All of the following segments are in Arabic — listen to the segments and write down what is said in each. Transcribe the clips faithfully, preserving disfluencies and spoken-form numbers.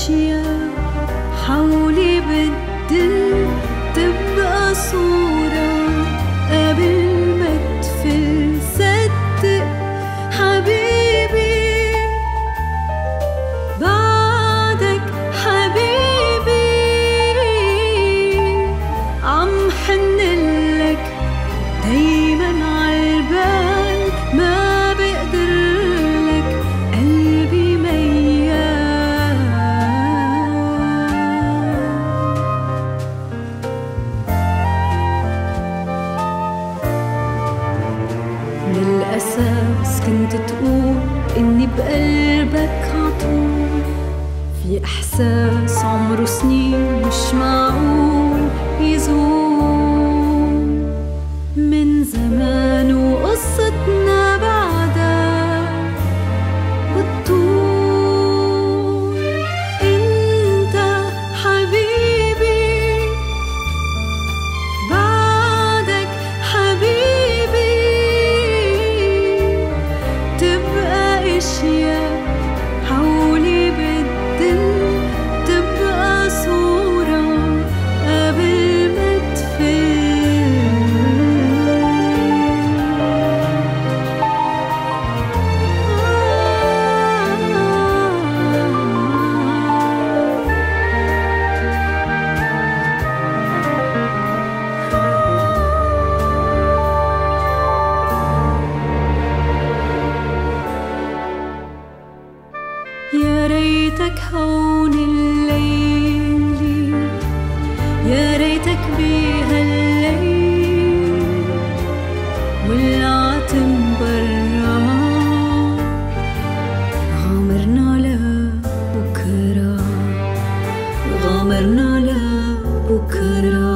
أشياء حولي بالدل تبقى صورة قبل ما تفل. صدق حبيبي بعدك حبيبي عم حنلك دايما عالبال ما بقدرلك قلبي ميال. من الأساس كنت تقول إني بقلبك عطول، في إحساس عمره سنين مش معقول يزول. من زمان وقصتنا بعدها بتطول. انت حبيبي بعدك حبيبي تبقى اشياء حولي بالدل تبقى صورة قبل ما تفل. يا ريتك هون الليل، يا ريتك بهالليل والعتم برا غامرنا لبكرة، غامرنا لبكرة.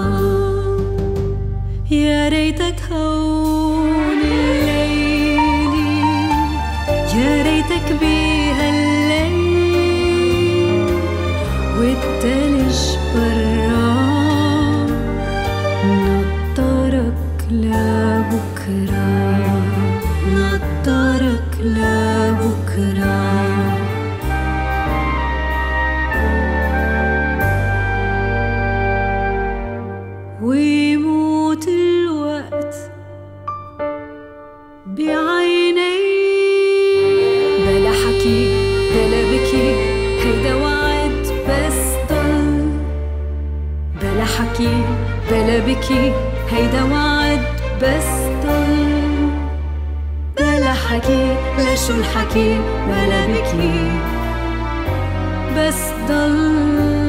يا ريتك هون الليل، يا ريتك بهالليل والتلج برا نطرك لبكرة، نطرك لبكرة. ويموت الوقت بعيني بلا حكي بلا بكي هيدا وعد بس ضل. بلا حكي بلا بكي هيدا وعد بس ضل. بلا حكي لا شو الحكي بلا بكي بس ضل.